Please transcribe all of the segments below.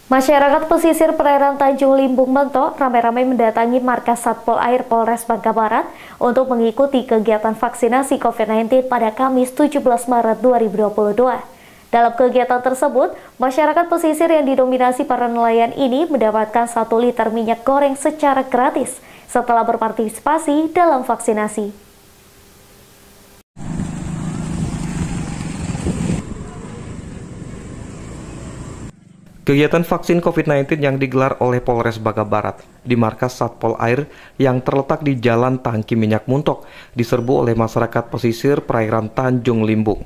Masyarakat pesisir perairan Tanjung Limbung Bento ramai-ramai mendatangi markas Satpol Air Polres Bangka Barat untuk mengikuti kegiatan vaksinasi COVID-19 pada Kamis 17 Maret 2022. Dalam kegiatan tersebut, masyarakat pesisir yang didominasi para nelayan ini mendapatkan 1 liter minyak goreng secara gratis setelah berpartisipasi dalam vaksinasi. Kegiatan vaksin COVID-19 yang digelar oleh Polres Bangka Barat di markas Satpol Air yang terletak di Jalan Tangki Minyak Muntok diserbu oleh masyarakat pesisir perairan Tanjung Limbung.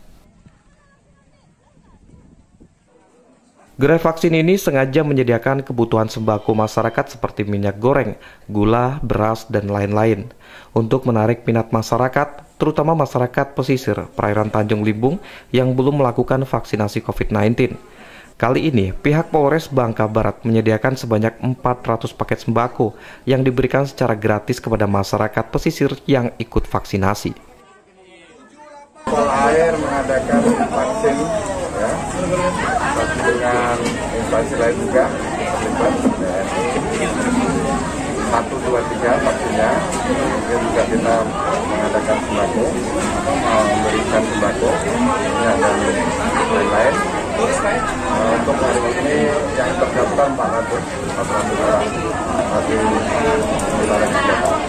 Gerai vaksin ini sengaja menyediakan kebutuhan sembako masyarakat seperti minyak goreng, gula, beras, dan lain-lain untuk menarik minat masyarakat, terutama masyarakat pesisir perairan Tanjung Limbung yang belum melakukan vaksinasi COVID-19. Kali ini, pihak Polres Bangka Barat menyediakan sebanyak 400 paket sembako yang diberikan secara gratis kepada masyarakat pesisir yang ikut vaksinasi. Satpol Air mengadakan vaksin, ya, dengan instansi lain juga, terlibat TNI, 1, 2, 3 vaksinnya. Kemudian juga kita mengadakan sembako, memberikan sembako, dan lain-lain. Untuk hari ini yang terdaftar 400 orang masih dilarang kegiatan.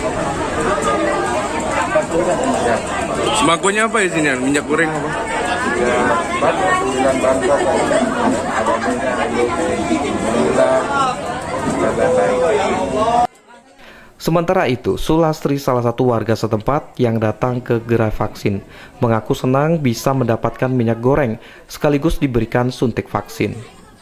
Sembakonya apa isinya? Minyak goreng apa? Ya, 9 bahan pokok. Ada minyak, gula, dan lain-lain. Sementara itu, Sulastri, salah satu warga setempat yang datang ke gerai vaksin, mengaku senang bisa mendapatkan minyak goreng sekaligus diberikan suntik vaksin.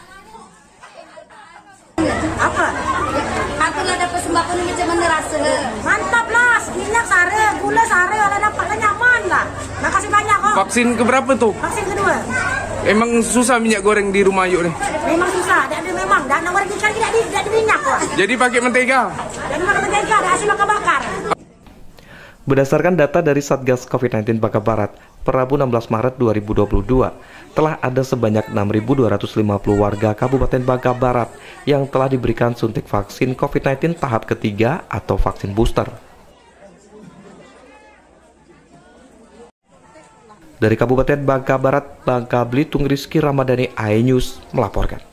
Apa? Aku lah dapat sembako ini macam mana rasa? Mantap lah, minyak sare, gula sare, kalau dapatnya nyaman lah. Makasih banyak kok. Vaksin keberapa tuh? Vaksin kedua. Emang susah minyak goreng di rumah yuk nih? Memang susah, dan memang dan nomor ikan tidak di minyak kok. Jadi pakai mentega? Dan pakai mentega, ada hasil bakar-bakar. Berdasarkan data dari Satgas COVID-19 Bangka Barat, per Rabu 16 Maret 2022, telah ada sebanyak 6.250 warga Kabupaten Bangka Barat yang telah diberikan suntik vaksin COVID-19 tahap ketiga atau vaksin booster. Dari Kabupaten Bangka Barat, Bangka Belitung, Rizky Ramadhani, iNews melaporkan.